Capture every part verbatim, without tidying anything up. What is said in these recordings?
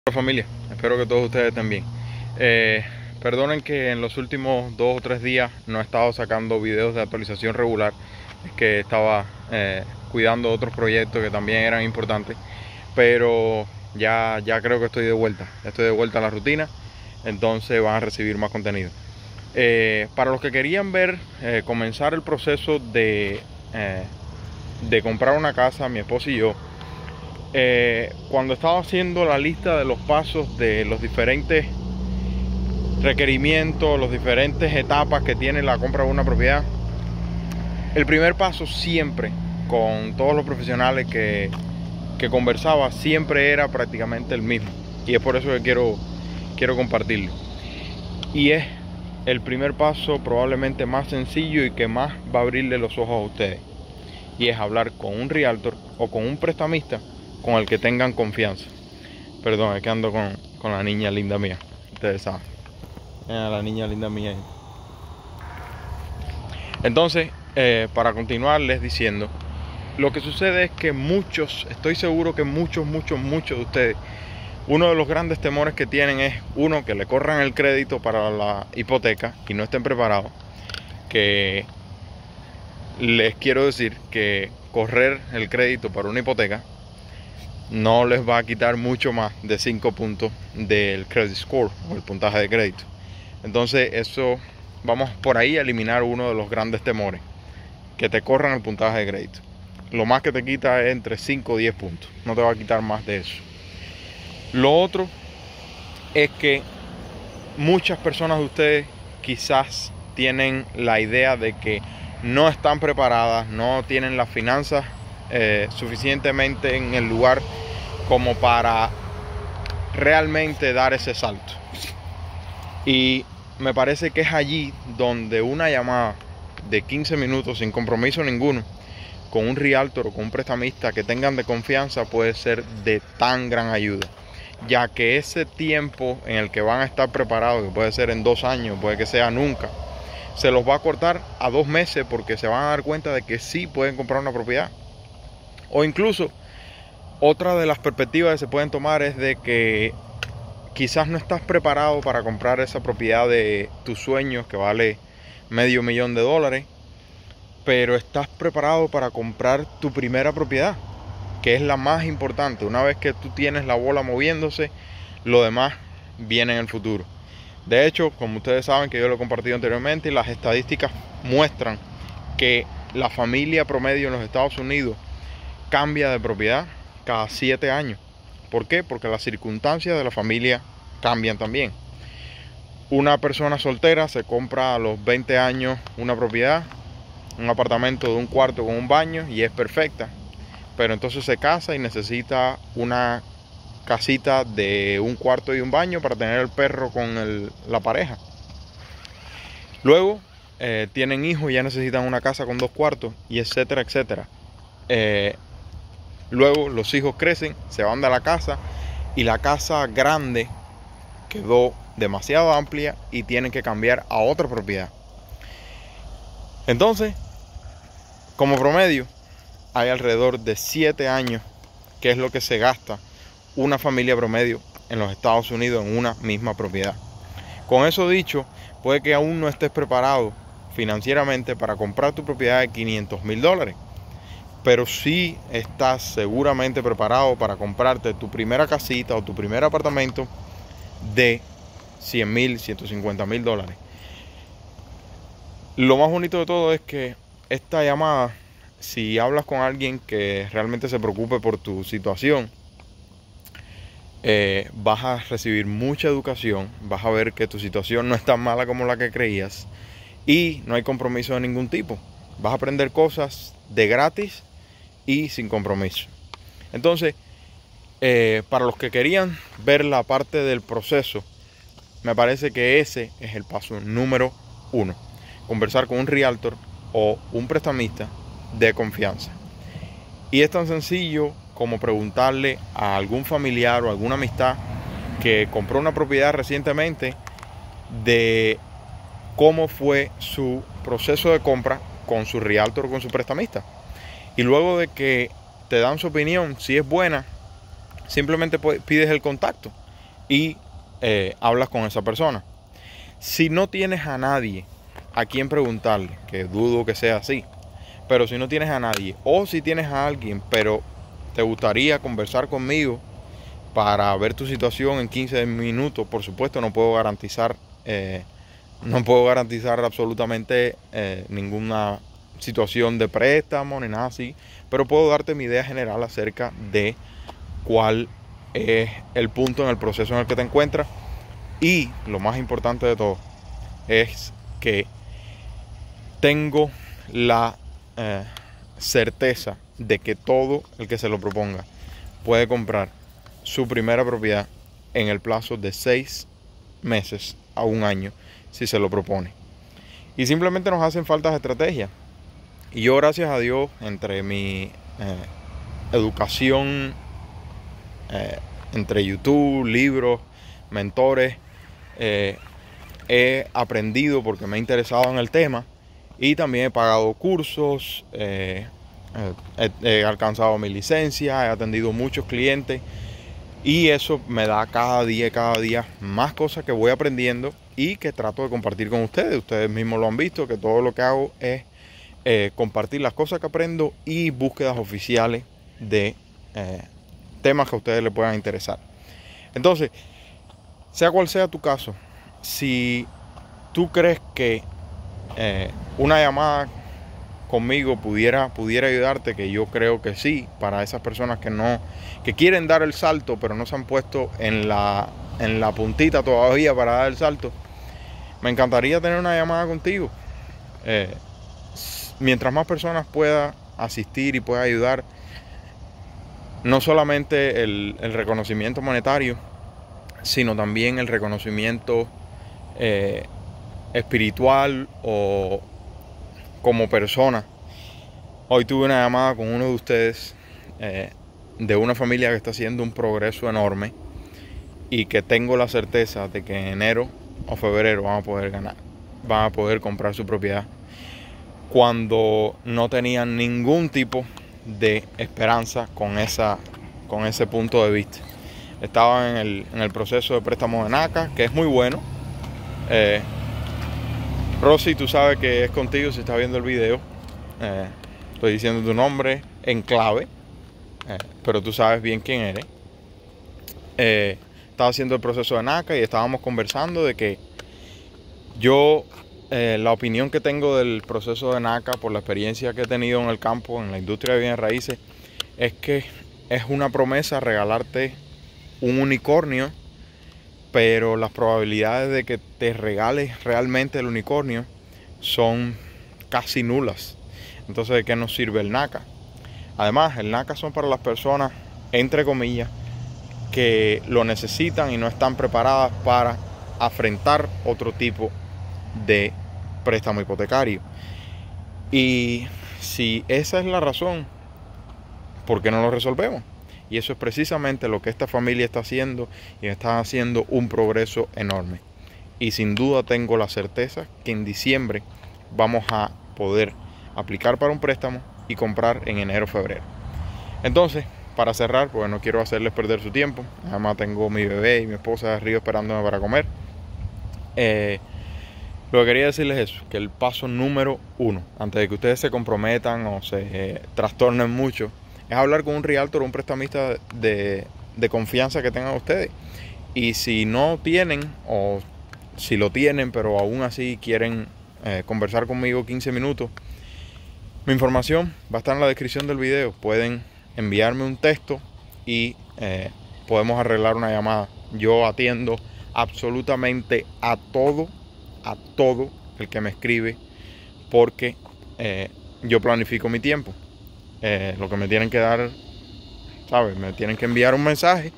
Hola familia, espero que todos ustedes estén bien. Eh, perdonen que en los últimos dos o tres días no he estado sacando videos de actualización regular. Es que estaba eh, cuidando otros proyectos que también eran importantes. Pero ya, ya creo que estoy de vuelta. Estoy de vuelta a la rutina. Entonces van a recibir más contenido. Eh, para los que querían ver, eh, comenzar el proceso de, eh, de comprar una casa, mi esposa y yo. Eh, cuando estaba haciendo la lista de los pasos de los diferentes requerimientos, las diferentes etapas que tiene la compra de una propiedad, el primer paso siempre, con todos los profesionales que, que conversaba, siempre era prácticamente el mismo. Y es por eso que quiero, quiero compartirlo. Y es el primer paso probablemente más sencillo y que más va a abrirle los ojos a ustedes. Y es hablar con un realtor o con un prestamista con el que tengan confianza. Perdón, es que ando con, con la niña linda mía. Ustedes saben. Mira la niña linda mía. Entonces, eh, para continuarles diciendo, lo que sucede es que muchos, estoy seguro que muchos, muchos, muchos de ustedes, uno de los grandes temores que tienen es, uno, que le corran el crédito para la hipoteca y no estén preparados. Que les quiero decir que correr el crédito para una hipoteca no les va a quitar mucho más de cinco puntos del credit score o el puntaje de crédito. Entonces eso, vamos por ahí a eliminar uno de los grandes temores, que te corran el puntaje de crédito. Lo más que te quita es entre cinco o diez puntos, no te va a quitar más de eso. Lo otro es que muchas personas de ustedes quizás tienen la idea de que no están preparadas, no tienen las finanzas eh, suficientemente en el lugar como para realmente dar ese salto. Y me parece que es allí donde una llamada de quince minutos sin compromiso ninguno con un realtor o con un prestamista que tengan de confianza puede ser de tan gran ayuda, ya que ese tiempo en el que van a estar preparados, que puede ser en dos años, puede que sea nunca, se los va a cortar a dos meses porque se van a dar cuenta de que sí pueden comprar una propiedad. O incluso, otra de las perspectivas que se pueden tomar es de que quizás no estás preparado para comprar esa propiedad de tus sueños que vale medio millón de dólares, pero estás preparado para comprar tu primera propiedad, que es la más importante. Una vez que tú tienes la bola moviéndose, lo demás viene en el futuro. De hecho, como ustedes saben, que yo lo he compartido anteriormente, las estadísticas muestran que la familia promedio en los Estados Unidos cambia de propiedad cada siete años. ¿Por qué? Porque las circunstancias de la familia cambian también. Una persona soltera se compra a los veinte años una propiedad, un apartamento de un cuarto con un baño, y es perfecta. Pero entonces se casa y necesita una casita de un cuarto y un baño para tener el perro con el, la pareja. Luego eh, tienen hijos y ya necesitan una casa con dos cuartos, y etcétera, etcétera. Eh, luego los hijos crecen, se van de la casa y la casa grande quedó demasiado amplia y tienen que cambiar a otra propiedad. Entonces, como promedio, hay alrededor de siete años, que es lo que se gasta una familia promedio en los Estados Unidos en una misma propiedad. Con eso dicho, puede que aún no estés preparado financieramente para comprar tu propiedad de quinientos mil dólares, pero sí estás seguramente preparado para comprarte tu primera casita o tu primer apartamento de cien mil, ciento cincuenta mil dólares. Lo más bonito de todo es que esta llamada, si hablas con alguien que realmente se preocupe por tu situación, eh, vas a recibir mucha educación, vas a ver que tu situación no es tan mala como la que creías y no hay compromiso de ningún tipo. Vas a aprender cosas de gratis y sin compromiso. Entonces, eh, para los que querían ver la parte del proceso, me parece que ese es el paso número uno. Conversar con un realtor o un prestamista de confianza. Y es tan sencillo como preguntarle a algún familiar o alguna amistad que compró una propiedad recientemente de cómo fue su proceso de compra con su realtor o con su prestamista. Y luego de que te dan su opinión, si es buena, simplemente pides el contacto y eh, hablas con esa persona. Si no tienes a nadie a quien preguntarle, que dudo que sea así, pero si no tienes a nadie, o si tienes a alguien, pero te gustaría conversar conmigo para ver tu situación en quince minutos, por supuesto no puedo garantizar eh, no puedo garantizar absolutamente eh, ninguna situación de préstamo ni nada así, pero puedo darte mi idea general acerca de cuál es el punto en el proceso en el que te encuentras. Y lo más importante de todo es que tengo la eh, certeza de que todo el que se lo proponga puede comprar su primera propiedad en el plazo de seis meses a un año si se lo propone. Y simplemente nos hacen falta estrategias. Y yo, gracias a Dios, entre mi eh, educación, eh, entre YouTube, libros, mentores, eh, he aprendido porque me he interesado en el tema, y también he pagado cursos, eh, he, he alcanzado mi licencia, he atendido muchos clientes, y eso me da cada día, cada día más cosas que voy aprendiendo y que trato de compartir con ustedes. Ustedes mismos lo han visto, que todo lo que hago es eh, compartir las cosas que aprendo y búsquedas oficiales de eh, temas que a ustedes les puedan interesar. Entonces, sea cual sea tu caso, si tú crees que eh, una llamada conmigo pudiera, pudiera ayudarte, que yo creo que sí, para esas personas que no, que quieren dar el salto, pero no se han puesto en la, en la puntita todavía para dar el salto, me encantaría tener una llamada contigo. Eh, mientras más personas pueda asistir y pueda ayudar, no solamente el, el reconocimiento monetario, sino también el reconocimiento eh, espiritual o como persona. Hoy tuve una llamada con uno de ustedes eh, de una familia que está haciendo un progreso enorme y que tengo la certeza de que en enero o febrero van a poder ganar, van a poder comprar su propiedad cuando no tenían ningún tipo de esperanza con, esa, con ese punto de vista. Estaban en el, en el proceso de préstamo de NACA, que es muy bueno. Eh, Rosy, tú sabes que es contigo si estás viendo el video. Eh, estoy diciendo tu nombre en clave, eh, pero tú sabes bien quién eres. Eh, estaba haciendo el proceso de NACA y estábamos conversando de que yo, eh, la opinión que tengo del proceso de NACA, por la experiencia que he tenido en el campo, en la industria de bienes raíces, es que es una promesa regalarte un unicornio, pero las probabilidades de que te regales realmente el unicornio son casi nulas. Entonces, ¿de qué nos sirve el NACA? Además, el NACA son para las personas, entre comillas, que lo necesitan y no están preparadas para afrontar otro tipo de préstamo hipotecario. Y si esa es la razón, ¿por qué no lo resolvemos? Y eso es precisamente lo que esta familia está haciendo, y está haciendo un progreso enorme. Y sin duda tengo la certeza que en diciembre vamos a poder aplicar para un préstamo y comprar en enero o febrero. Entonces, para cerrar, pues no quiero hacerles perder su tiempo. Además tengo mi bebé y mi esposa de arriba esperándome para comer. Eh, lo que quería decirles es eso, que el paso número uno, antes de que ustedes se comprometan o se eh, trastornen mucho, es hablar con un realtor o un prestamista de, de confianza que tengan ustedes. Y si no tienen, o si lo tienen, pero aún así quieren eh, conversar conmigo quince minutos, mi información va a estar en la descripción del video. Pueden enviarme un texto y eh, podemos arreglar una llamada. Yo atiendo absolutamente a todo, a todo el que me escribe, porque eh, yo planifico mi tiempo. Eh, lo que me tienen que dar, ¿sabes? Me tienen que enviar un mensaje.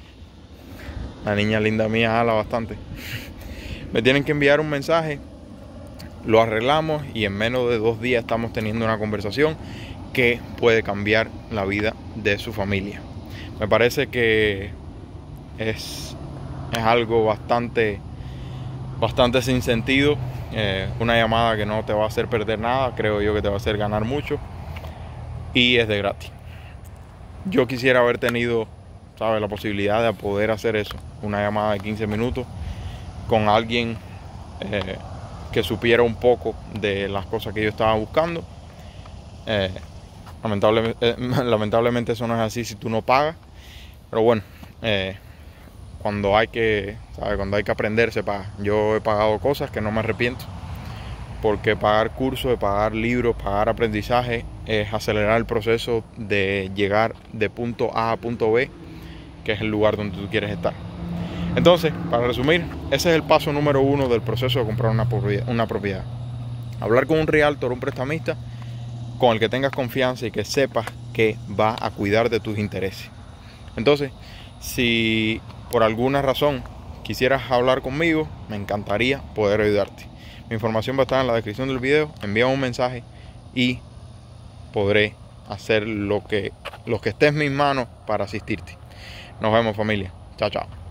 La niña linda mía habla bastante. Me tienen que enviar un mensaje, lo arreglamos y en menos de dos días estamos teniendo una conversación que puede cambiar la vida de su familia. Me parece que es, es algo bastante, bastante sin sentido. Eh, una llamada que no te va a hacer perder nada, creo yo que te va a hacer ganar mucho. Y es de gratis. Yo quisiera haber tenido ¿sabes? La posibilidad de poder hacer eso. Una llamada de quince minutos con alguien eh, que supiera un poco de las cosas que yo estaba buscando. Eh, lamentablemente, eh, lamentablemente eso no es así si tú no pagas. Pero bueno, eh, cuando hay que, ¿sabes? Cuando hay que aprender se paga. Yo he pagado cosas que no me arrepiento, porque pagar cursos, pagar libros, pagar aprendizaje es acelerar el proceso de llegar de punto A a punto B, que es el lugar donde tú quieres estar. Entonces, para resumir, ese es el paso número uno del proceso de comprar una propiedad, una propiedad. Hablar con un realtor, un prestamista, con el que tengas confianza y que sepas que va a cuidar de tus intereses. Entonces, si por alguna razón quisieras hablar conmigo, me encantaría poder ayudarte. Mi información va a estar en la descripción del video. Envíame un mensaje y podré hacer lo que, lo que esté en mis manos para asistirte. Nos vemos, familia. Chao, chao.